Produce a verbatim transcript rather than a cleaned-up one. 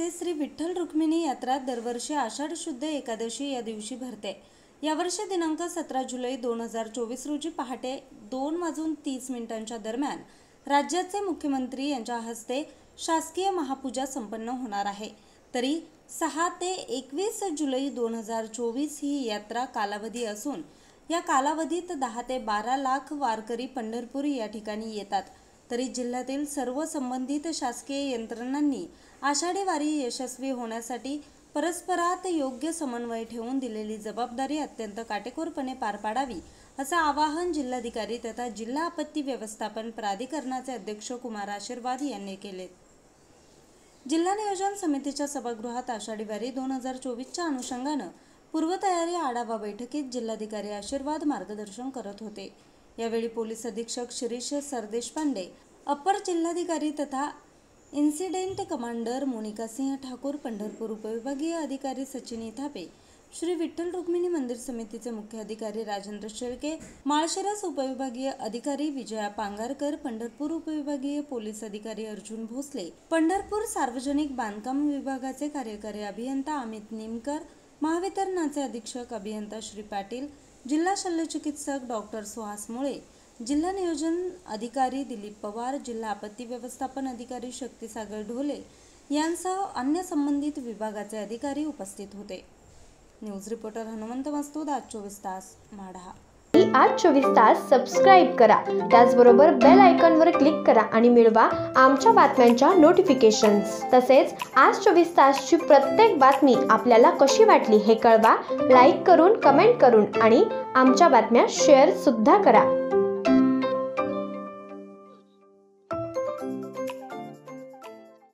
येथे श्री विठ्ठल रुक्मिणी यात्रा दरवर्षी आषाढ शुद्ध एकादशी या दिवशी भरते। यावर्षी दिनांक सतरा जुलै दोन हजार चोवीस रोजी पहाटे दोन वाजून तीस मिनिटांच्या दरम्यान राज्याचे मुख्यमंत्री यांच्या हस्ते शासकीय महापूजा संपन्न होणार आहे। तरी सहा ते एकवीस जुलै दोन हजार चोवीस ही यात्रा कालावधी असून या कालावधीत दहा ते बारा लाख वारकरी पंढरपूर या ठिकाणी येतात। तरी जिल्ह्यातील सर्व संबंधित शासकीय यंत्रणांनी आषाढी वारी यशस्वी होण्यासाठी परस्परात योग्य समन्वय ठेवून दिलेली जबाबदारी अत्यंत काटेकोरपणे पार पाडावी असं आवाहन जिल्हाधिकारी तथा जिल्हा आपत्ती व्यवस्थापन प्राधिकरणाचे अध्यक्ष कुमार आशीर्वाद यांनी केले। जिल्हा नियोजन समितीच्या सभागृहात आषाढी वारी दोन हजार चोवीसच्या अनुषंगाने पूर्वतयारी आढावा बैठकीत जिल्हाधिकारी आशीर्वाद मार्गदर्शन करत होते। यावेळी पोलीस अधीक्षक शिरीष सरदेशपांडे, अपर जिल्हाधिकारी तथा इन्सिडेंट कमांडर मोनिका सिंह ठाकूर, पंढरपूर उपविभागीय अधिकारी सचिनी थापे, श्री विठ्ठल रुक्मिणी मंदिर समितीचे मुख्य अधिकारी राजेंद्र शेळके, माळशिरस उपविभागीय अधिकारी विजया पांगारकर, पंढरपूर उपविभागीय पोलीस अधिकारी अर्जुन भोसले, पंढरपूर सार्वजनिक बांधकाम विभागाचे कार्यकारी अभियंता अमित निमकर, महावितरणाचे अधीक्षक अभियंता श्री पाटील, जिल्हा शल्यचिकित्सक डॉक्टर सुहास मुळे, जिल्हा नियोजन अधिकारी दिलीप पवार, जिल्हा आपत्ती व्यवस्थापन अधिकारी शक्तिसागर ढोले यांसह अन्य संबंधित विभागाचे अधिकारी उपस्थित होते। न्यूज रिपोर्टर हनुमंत मस्तूद, आज चोवीस तास, माढा। आज चोवीस तास सबस्क्राइब करा, त्याचबरोबर बेल आयकॉनवर क्लिक करा आणि मिळवा आमच्या बातम्यांच्या नोटिफिकेशन्स। तसेच आज चोवीस तासची प्रत्येक बातमी आपल्याला कशी वाटली हे कळवा, लाईक करून, कमेंट करून आणि आमच्या बातम्या शेअर सुद्धा करा।